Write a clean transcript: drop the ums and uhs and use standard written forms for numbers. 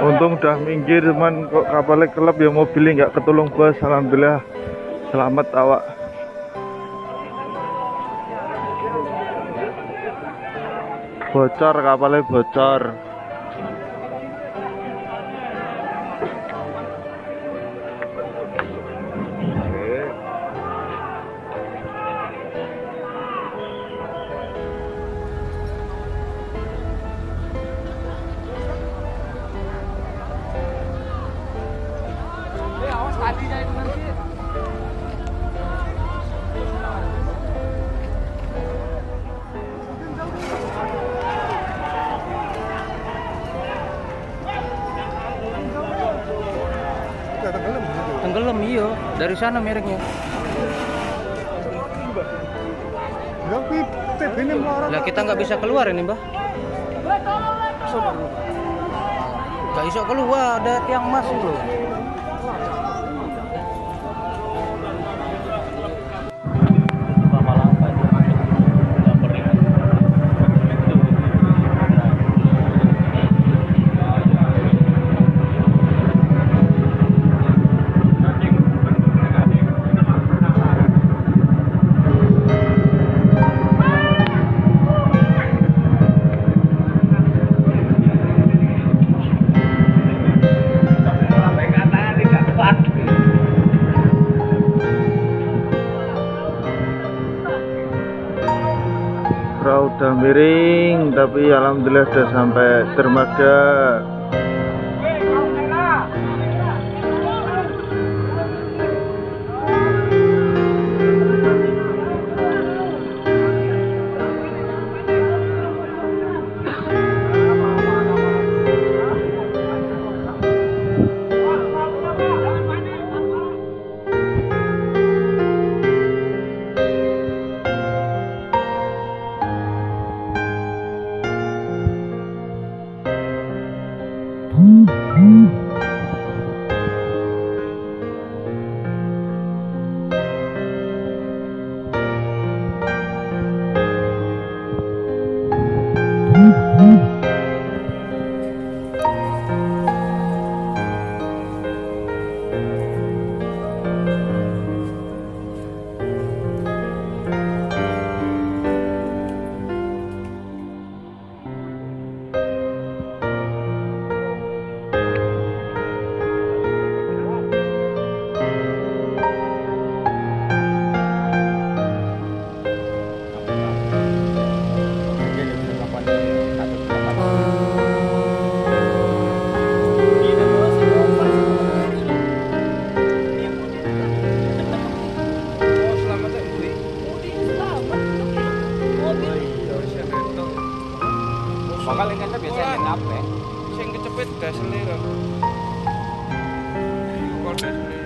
Untung udah minggir, cuman kok kapalnya kelap ya, mobilnya nggak ketulung bos. Alhamdulillah selamat awak. Bocor, kapalnya bocor. Tadinya itu nanti tenggelam, iya, dari sana mereknya. Lah kita nggak bisa keluar ini, Mbah. Nggak bisa keluar, ada tiang emas loh. Perahu udah miring, tapi alhamdulillah udah sampai dermaga. Bakal yang kata biasanya ngapain? Sing kecepet gas lho. Kok gas lho.